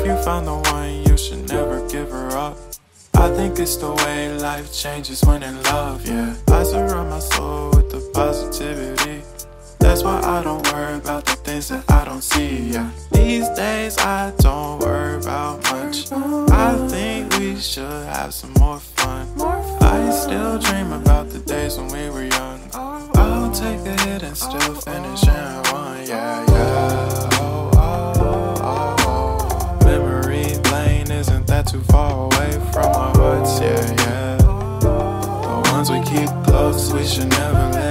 If you found the one, you should never give her up. I think it's the way life changes when in love, yeah. I surround my soul with the positivity. That's why I don't worry about the things that I don't see, yeah. These days I don't worry about much. I think we should have some more fun. I still dream about the days when we were young. I'll take a hit and still finish in one, yeah, yeah. Oh, oh, oh, oh. Memory lane isn't that too far away from our hearts, yeah, yeah. The ones we keep close, we should never leave.